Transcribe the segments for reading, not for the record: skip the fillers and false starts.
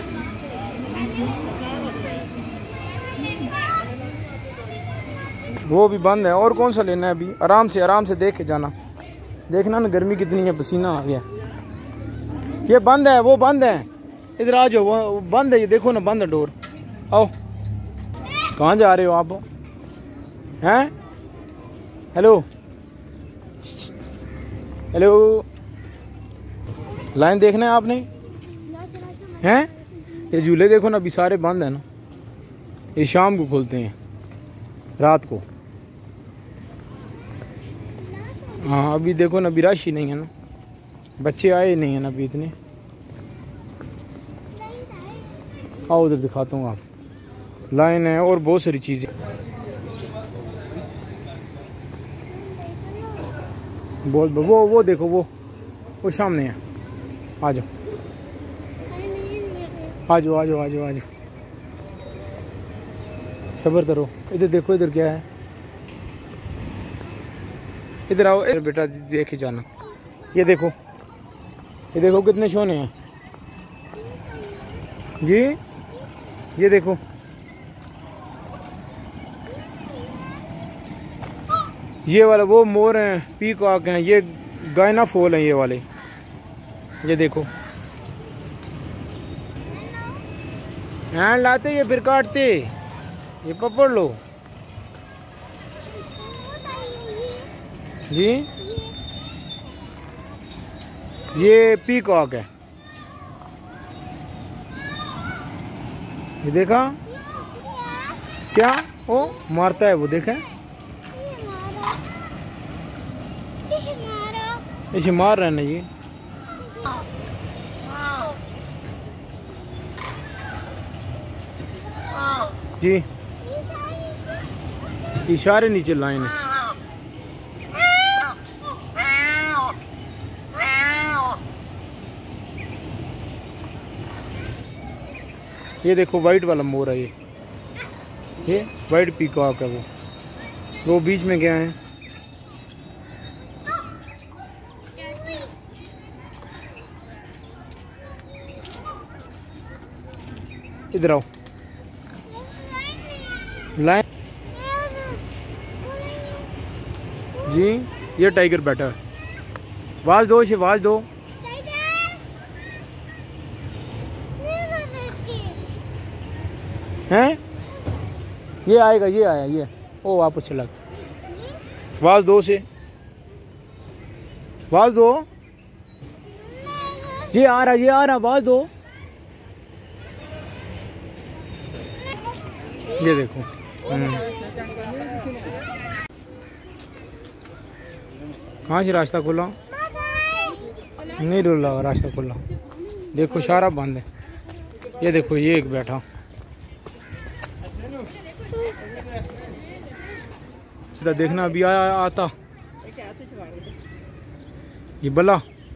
वो भी बंद है। और कौन सा लेना है अभी? आराम से देख के जाना। देखना ना गर्मी कितनी है, पसीना आ गया। ये बंद है, वो बंद है। इधर आ जाओ, वो बंद है। ये देखो ना, बंद है डोर। आओ। कहाँ जा रहे हो आप? हैं? हेलो हेलो, लाइन देखना है आपने? हैं? ये झूले देखो ना, अभी सारे बंद है ना। ये शाम को खुलते हैं, रात को। हाँ अभी देखो ना, अभी रश ही नहीं है ना, बच्चे आए नहीं है ना अभी इतने। आओ उधर दिखाता हूँ, आप लाइन है और बहुत सारी चीज़ें। वो देखो, वो सामने है। आ जाओ आ जाओ आ जाओ आ जाओ आ जाओ, खबर करो। इधर देखो, इधर क्या है? इधर आओ, इधर बेटा देखे जाना। ये देखो कितने सोने हैं जी। ये देखो, ये वाला वो मोर हैं, पीकॉक हैं, ये गायना फॉल हैं ये वाले। ये देखो, हैंड लाते ये फिर काटते। ये पकड़ लो जी। ये पीकॉक है, ये देखा क्या? ओ मारता है वो, देखें इसे मार रहे हैं ना ये। जी इशारे नीचे लाइन है। ये देखो वाइट वाला मोर है ये वाइट पीकॉक है। वो बीच में गया है। इधर आओ, लाइन जी। ये टाइगर बैठा है, आवाज दो इसे, आवाज दो। हैं? ये आएगा, ये आया, ये ओ वापस चला। आवाज दो से, आवाज दो। ये आ रहा, आवाज दो। ये देखो कहाँ से रास्ता खुला? नहीं डर लगा, रास्ता खुला। देखो सारा बंद है। ये देखो, ये एक बैठा। देखना अभी आता ये बला।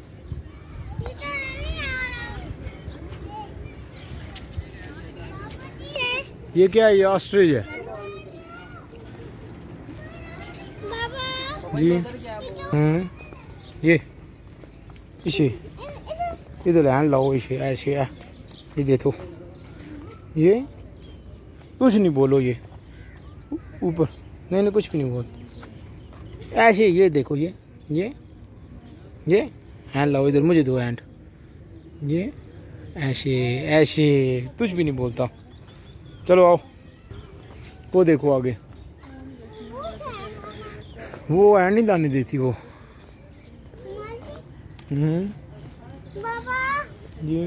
ये क्या है? ये ऑस्ट्रिच है जी। ये इसे इधर हैंड लाओ, इसे ऐसे है। ये देखो, ये कुछ नहीं बोलो, ये ऊपर नहीं कुछ भी नहीं बोल, ऐसे। ये देखो, ये हैंड लाओ इधर, मुझे दो हैंड। ये ऐसे कुछ भी नहीं बोलता। चलो आओ, वो देखो आगे, वो हैंड नहीं लाने देती वो। जी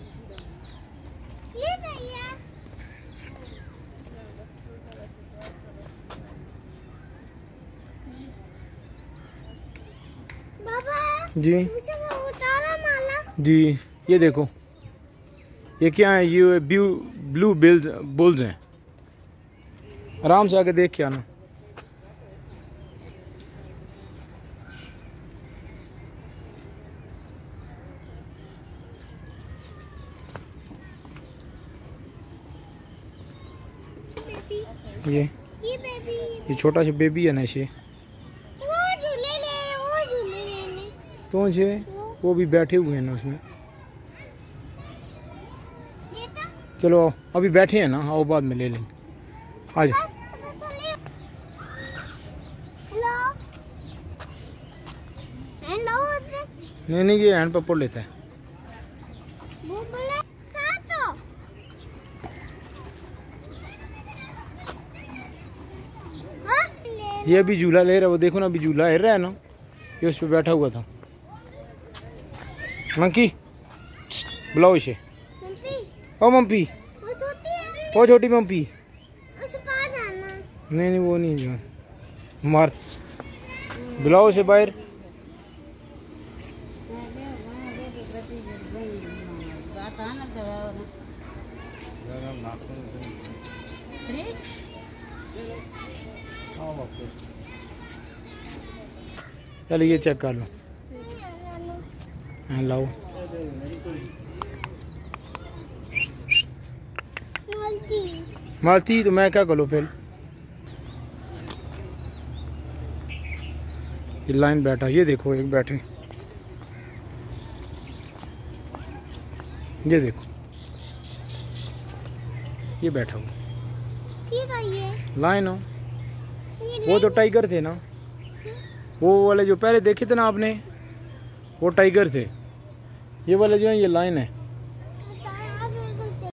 ये भैया जी उतारा माला जी। ये देखो, ये क्या है? ये ब्लू बुल्स हैं। आराम से आके देख के आना। ये छोटा सा बेबी है ना, इसे वो झूले ले रहे, वो झूले लेने तो वो भी बैठे हुए हैं ना उसमें। ये तो चलो अभी बैठे हैं ना, आओ बाद में ले लेंगे। आ जाओ। नहीं ये हैंड पकड़ लेता है। ये अभी झूला ले रहा है, वो देखो ना अभी झूला हिल रहा है ना, ये उस पर बैठा हुआ था। मंकी बुलाओ इसे। ओ मम्पी, वो छोटी मम्पी। नहीं वो नहीं जो मार, बुलाओ इसे बाहर। चल ये चेक कर लो। हाँ लाओ। मालती तो मैं क्या करूँ फिर। ये लाइन बैठा, ये देखो एक बैठे, ये देखो ये बैठा हुआ लाइन हो। वो तो टाइगर थे ना, वो वाले जो पहले देखे थे ना आपने, वो टाइगर थे। ये वाले जो है ये लाइन है।